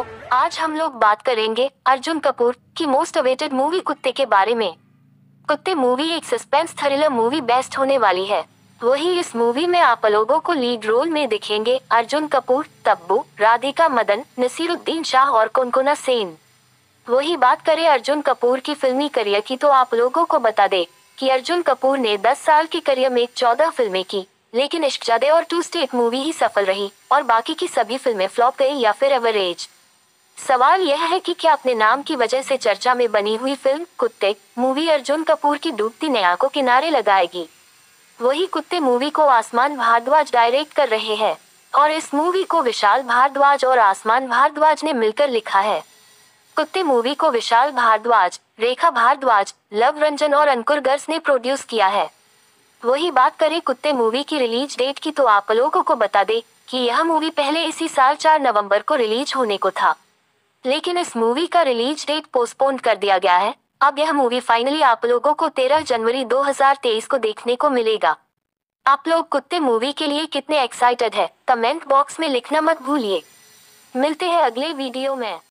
आज हम लोग बात करेंगे अर्जुन कपूर की मोस्ट अवेटेड मूवी कुत्ते के बारे में। कुत्ते मूवी एक सस्पेंस थ्रिलर मूवी बेस्ट होने वाली है। वही इस मूवी में आप लोगों को लीड रोल में दिखेंगे अर्जुन कपूर, तब्बू, राधिका मदन, नसीरुद्दीन शाह और कुनकुना सेन। वही बात करें अर्जुन कपूर की फिल्मी करियर की तो आप लोगों को बता दे कि अर्जुन कपूर ने 10 साल की करियर में 14 फिल्में की, लेकिन इश्कजादे और टू स्टेट मूवी ही सफल रही और बाकी की सभी फिल्में फ्लॉप गई या फिर एवरेज। सवाल यह है कि क्या अपने नाम की वजह से चर्चा में बनी हुई फिल्म कुत्ते मूवी अर्जुन कपूर की डूबती नैया को किनारे लगाएगी। वही कुत्ते मूवी को आसमान भारद्वाज डायरेक्ट कर रहे हैं और इस मूवी को विशाल भारद्वाज और आसमान भारद्वाज ने मिलकर लिखा है। कुत्ते मूवी को विशाल भारद्वाज, रेखा भारद्वाज, लव रंजन और अंकुर गर्स ने प्रोड्यूस किया है। वही बात करें कुत्ते मूवी की रिलीज डेट की तो आप लोगों को बता दे कि यह मूवी पहले इसी साल 4 नवंबर को रिलीज होने को था, लेकिन इस मूवी का रिलीज डेट पोस्टपोन कर दिया गया है। अब यह मूवी फाइनली आप लोगों को 13 जनवरी 2023 को देखने को मिलेगा। आप लोग कुत्ते मूवी के लिए कितने एक्साइटेड है, कमेंट बॉक्स में लिखना मत भूलिए। मिलते हैं अगले वीडियो में।